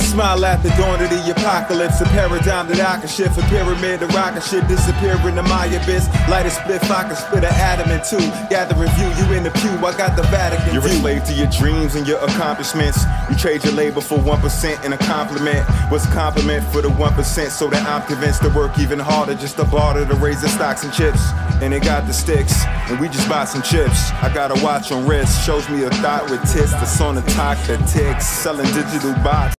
Smile at the dawn of the apocalypse, a paradigm that I can shift, a pyramid, a rocket shit, disappear into my abyss. Light a spliff, I can split an atom in two. Gather a view, you in the pew, I got the Vatican You're view. a slave to your dreams and your accomplishments. You trade your labor for 1% and a compliment. What's a compliment for the 1%? So that I'm convinced to work even harder just to barter to raise the stocks and chips. And they got the sticks, and we just buy some chips. I got a watch on wrist, shows me a thought with tits that's on the top that ticks. Selling digital bots.